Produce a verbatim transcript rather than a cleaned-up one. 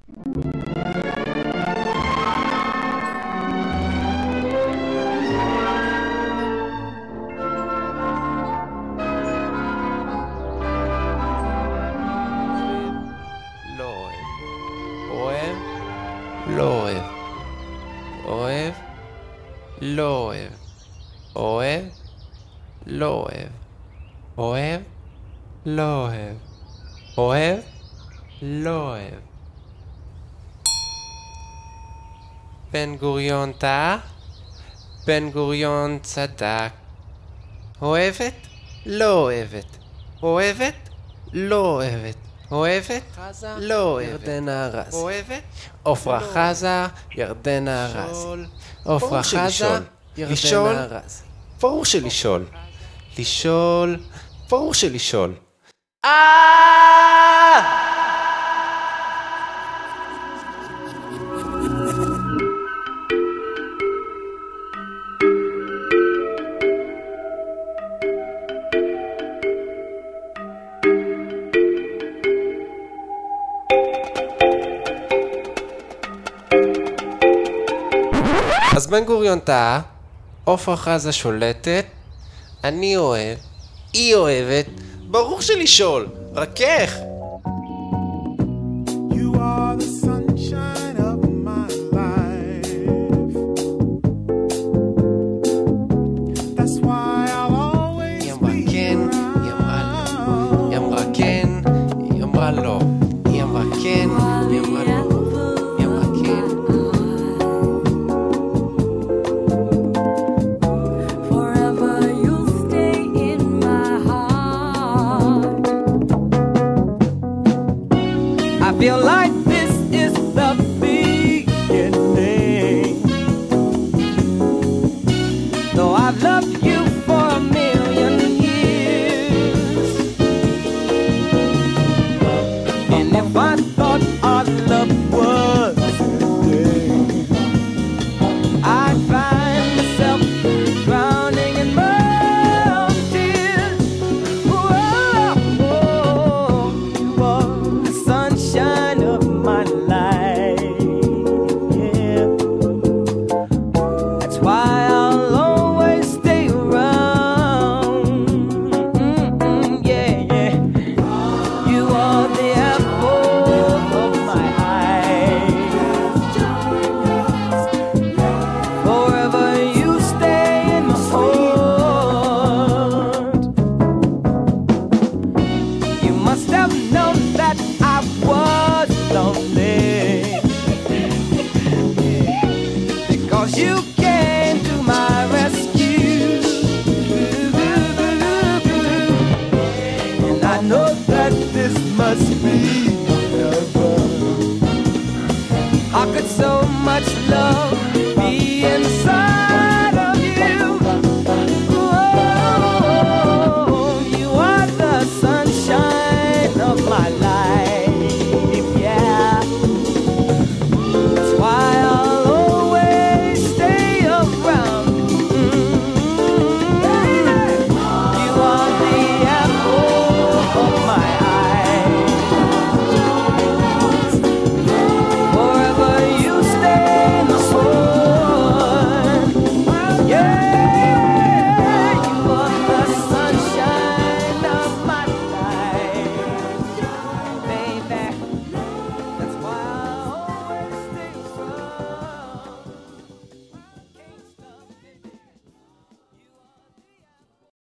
בן גוריון טעה, בן גוריון צדק. אוהבת? לא אוהבת. אוהבת? לא אוהבת. אוהבת? לא אוהבת. ירדנה ארזי. אוהבת? עופרה חזה, ירדנה ארזי. עופרה חזה, ירדנה ארזי. ברור שלשאול. לשאול, ברור שלשאול. אה! אז בן גוריון טעה, עופרה חזה שולטת, אני אוהב, היא אוהבת, ברור שלשאול, רק איך? You are the sunshine of my life. That's why I'll always היא אמרה כן, היא אמרה לא, היא אמרה כן, היא אמרה לא, היא אמרה כן, היא אמרה לא. I feel like this is the beginning. Though I've loved you for a million years, and if I thought our love was ending, I'd find myself drowning in my own tears. Whoa, whoa, you are the sunshine of my life, yeah. That's why I'll always stay around, mm-mm, yeah, yeah. You are the apple of my eye. Forever you stay in my heart. You must have known that I was lonely, because you came to my rescue, and I know that this must be heaven. How could so much love